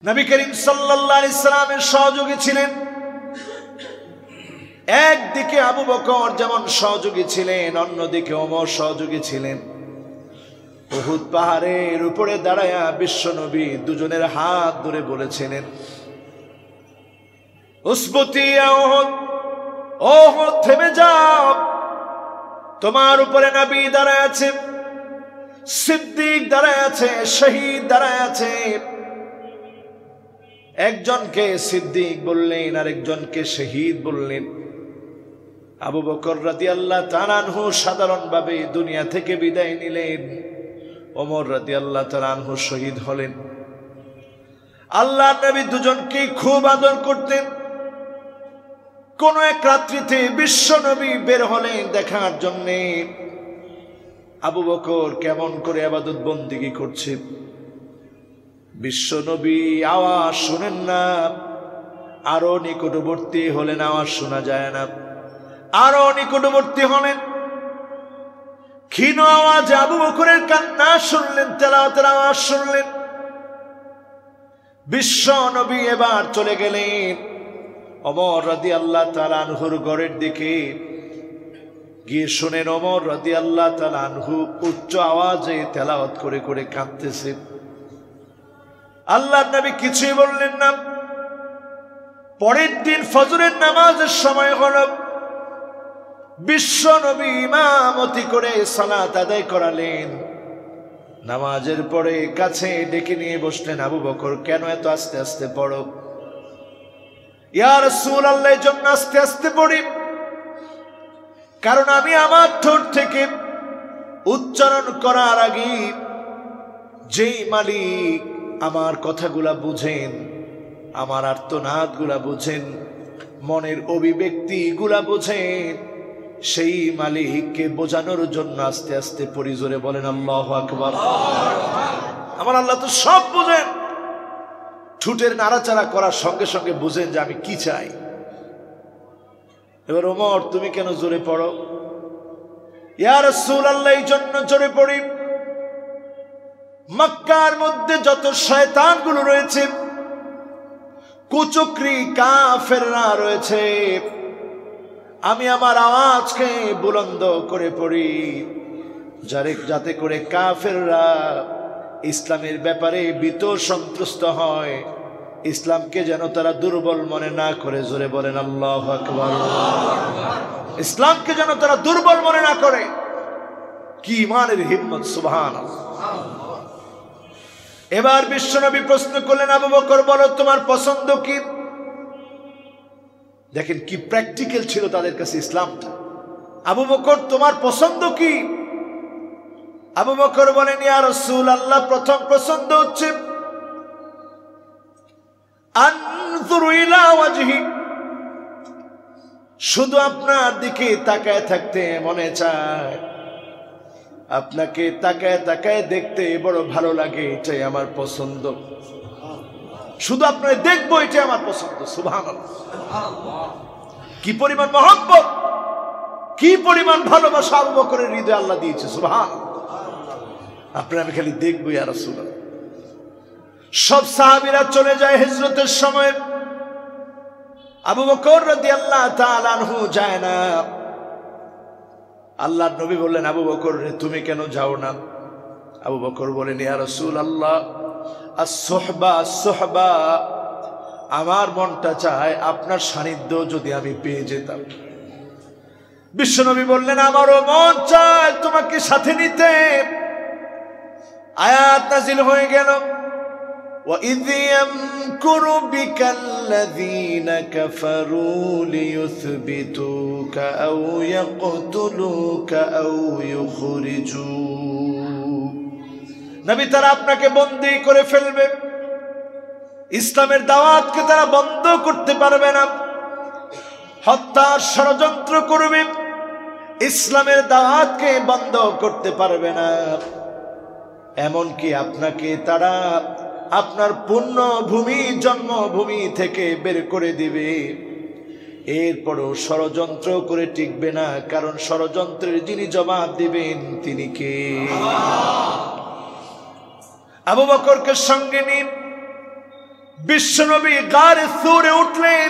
নবী করিম সাল্লাল্লাহু আলাইহি সাল্লামের সহযোগী ছিলেন। একদিকে আবু বকর যেমন সহযোগী ছিলেন, অন্যদিকে ওমর সহযোগী ছিলেন। উহুদ পাহাড়ের উপরে দাঁড়ায়া বিশ্বনবী দুজনের হাত ধরে বলেছিলেন, উসবুতি ইয়া উহুদ, উহুদ থেমে যাও, তোমার উপরে নবী দাঁড়ায় আছে, সিদ্দিক দাঁড়ায় আছে, শহীদ দাঁড়ায় আছে। একজনকে সিদ্দিক বললেন, আরেকজনকে শহীদ বললেন। আবু বকর রাদিয়াল্লাহু তাআলা আনহু সাধারণভাবে দুনিয়া থেকে বিদায় নিলেন, ওমর রাদিয়াল্লাহু তাআলা আনহু শহীদ হলেন। আল্লাহর নবী দুজনকে খুব আদর করতেন। কোন এক রাত্রিতে বিশ্ব নবী বের হলেন দেখার জন্য আবু বকর কেমন করে ইবাদত বন্দেগী করছে। বিশ্ব নবী আওয়াজ শুনেন না, আরো নিকটবর্তী হলেন, আওয়াজ শোনা যায় না, আরো নিকটবর্তী হলেন। ক্ষীণ আওয়াজ আবু বকরের কান্না শুনলেন, তেলাওয়াতের আওয়াজ শুনলেন। বিশ্ব নবী এবার চলে গেলেন ওমর রাদিয়াল্লাহু তাআলা আনহুর ঘরের দিকে। গিয়ে শুনেন ওমর রাদিয়াল্লাহু তাআলা আনহু উচ্চ আওয়াজে তেলাওয়াত করে করে কাঁদতেছে। আল্লাহর নবী কিছুই বললেন না। পরের দিন ফজরের নামাজের সময় হলো। বিশ্ব নবী ইমামতি করে সালাত আদায় করালেন। নামাজের পরে কাছে ডেকে নিয়ে বসলেন, আবু বকর কেন এত আস্তে আস্তে পড়ো? ইয়া রাসূলুল্লাহ, এর জন্য আস্তে আস্তে পড়ি কারণ আমি আমার ঠোঁট থেকে উচ্চারণ করার আগে যেই মালিক আমার কথাগুলা বুঝেন, আমার আর্তনাদগুলা বুঝেন, মনের অভিব্যক্তিগুলা বুঝেন, সেই মালিককে বোঝানোর জন্য আস্তে আস্তে পড়ি। জোরে বলেন আল্লাহু আকবার। আমার আল্লাহ তো সব বুঝেন। ঠোঁটের নাড়াচাড়া করার সঙ্গে সঙ্গে বুঝেন যে আমি কি চাই। এবার ওমর তুমি কেন জোরে পড়ো? ইয়া রাসূলুল্লাহ, এই জন্য জোরে পড়ি মক্কার মধ্যে যত শয়তানগুলো রয়েছে, কুচক্রী কাফেররা রয়েছে, আমি আমার আওয়াজকে বুলন্দ করে পড়ি যাতে করে কাফেররা ইসলামের ব্যাপারে ভীত সন্ত্রস্ত হয়, ইসলামকে যেন তারা দুর্বল মনে না করে। জোরে বলেন আল্লাহু আকবার। ইসলামকে যেন তারা দুর্বল মনে না করে। কি ইমানের হিম্মত! সুবহানাল্লাহ। এবার বিশ্বনবী প্রশ্ন করলেন, আবু বকর বলো তোমার পছন্দ কি? দেখেন কি প্র্যাকটিক্যাল ছিল তাদের কাছে ইসলামটা। আবু বকর তোমার পছন্দ কি? আবু বকর বলেন, ইয়া রাসূলুল্লাহ, প্রথম পছন্দ হচ্ছে আনজুরু ইলা ওয়াজহি, শুধু আপনার দিকে তাকায় থাকতে মনে চায়, আপনাকে তাকায় তাকায় দেখতে বড় ভালো লাগে, এটাই আমার পছন্দ। শুধু আপনাকে দেখবো, এটাই আমার পছন্দ। সুবহানাল্লাহ। কি পরিমাণ মহব্বত, কি পরিমাণ ভালোবাসা আবু বকরের হৃদয়ে আল্লাহ দিয়েছে। সুবহানাল্লাহ। আপনার আমি খালি দেখবো ইয়া রাসূলুল্লাহ। সব সাহাবীরা চলে যায় হিজরতের সময়, আবু বকর রাদিয়াল্লাহু তাআলা আনহু যায় না। আল্লাহর নবী বললেন, আবু বকর তুমি কেন যাও না? আবু বকর বলেন, ইয়া রাসূলুল্লাহ, আস-সুহবা আস-সুহবা, আমার মনটা চায় আপনার সান্নিধ্য যদি আমি পেয়ে যেতাম। বিশ্বনবী বললেন, আমারও মন চায় তোমাকে সাথে নিতে। আয়াত নাযিল হয়ে গেল, وَإِذْ يَمْكُرُ بِكَ الَّذِينَ كَفَرُوا لِيُثْبِتُوكَ أَوْ يَقْتُلُوكَ أَوْ يُخْرِجُوكَ। নবী, তারা আপনাকে বন্দী করে ফেলবে, ইসলামের দাওয়াতকে তারা বন্ধ করতে পারবে না, হত্যার ষড়যন্ত্র করবে, ইসলামের দাওয়াতকে বন্ধ করতে পারবে না। এমনকি আপনাকে তারা আপনার পুণ্যভূমি জন্মভূমি থেকে বের করে দিবে। এরপরও ষড়যন্ত্র করে টিকবে না, কারণ ষড়যন্ত্রের যিনি জবাব দিবেন তিনি কে? আবু বকরকে সঙ্গে নিয়ে বিশ্বনবী গারে সূরে উঠলেন।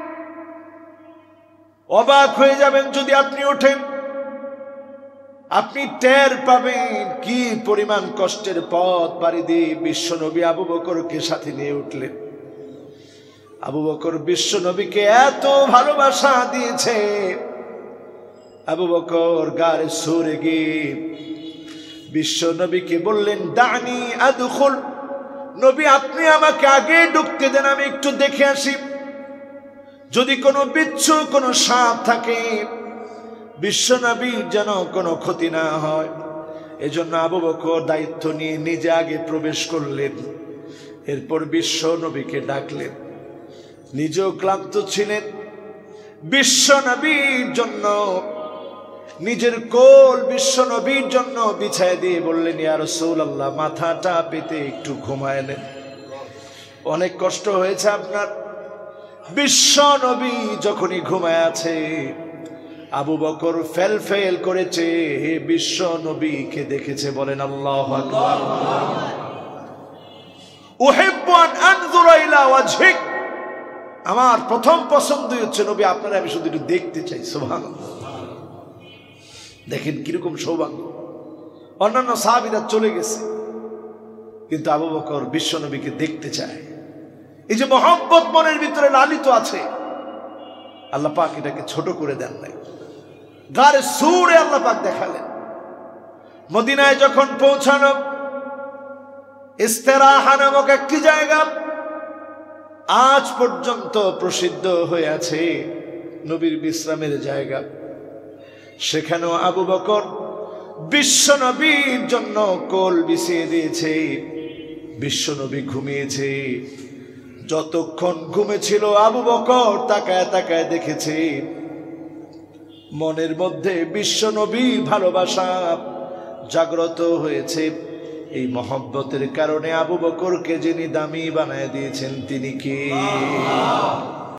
অবাক হয়ে যাবেন যদি আপনি ওঠেন, আপনি টের পাবেন কি পরিমাণ কষ্টের পথ পাড়ি দিয়ে বিশ্বনবী আবু বকরকে সাথে নিয়ে উঠলেন। আবু বকর বিশ্বনবীকে এত ভালোবাসা দিয়েছে, আবু বকর গারে সূরে গিয়ে বিশ্বনবীকে বললেন, দানি আদখুল, নবী আপনি আমাকে আগে ঢুকতে দেন, আমি একটু দেখে আসি, যদি কোনো বিচ্ছু কোনো সাপ থাকে বিশ্বনবীর যেন কোনো ক্ষতি না হয়। এজন্য আবু বকর দায়িত্ব নিয়ে নিজে আগে প্রবেশ করলেন। এরপর বিশ্বনবীকে ডাকলেন। নিজেও ক্লান্ত ছিলেন, বিশ্বনবীর জন্য নিজের কোল বিশ্বনবীর জন্য বিছায় দিয়ে বললেন, ইয়া রাসূলুল্লাহ মাথাটা পেতে একটু ঘুমায় নেন, অনেক কষ্ট হয়েছে আপনার। বিশ্বনবী যখনই ঘুমায় আছে, আবু বকর ফেল ফেল করেছে, হে বিশ্বনবীকে দেখেছে। বলেন আল্লাহু আকবার। উহিব্বু আন আনজুরা ইলা ওয়াজহিক, আমার প্রথম পছন্দই হচ্ছে নবী আপনারা আমি শুধু একটু দেখতে চাই। সুবহানাল্লাহ। দেখেন কিরকম সৌভাগ্য। অন্যান্য সাহাবীরা চলে গেছে, কিন্তু আবু বকর বিশ্বনবীকে দেখতে চায়। এই যে মহব্বত মনের ভিতরে লালিত আছে, আল্লাহ পাক এটাকে ছোট করে দেন নাই, গারে সূরে আল্লাহ পাক দেখালেন। মদিনায় যখন পৌঁছানো, ইস্তেরাহা নামক একটি জায়গা আজ পর্যন্ত প্রসিদ্ধ হয়ে আছে, নবীর বিশ্রামের জায়গা। সেখানেও আবু বকর বিশ্বনবীর জন্য কোল বিছিয়ে দিয়েছে। বিশ্বনবী ঘুমিয়েছে। যতক্ষণ ঘুমেছিল আবু বকর তাকায় তাকায় দেখেছে, মনের মধ্যে বিশ্বনবীর ভালোবাসা জাগ্রত হয়েছে। এই মহব্বতের কারণে আবু বকরকে যিনি দামি বানায় দিয়েছেন তিনি কে?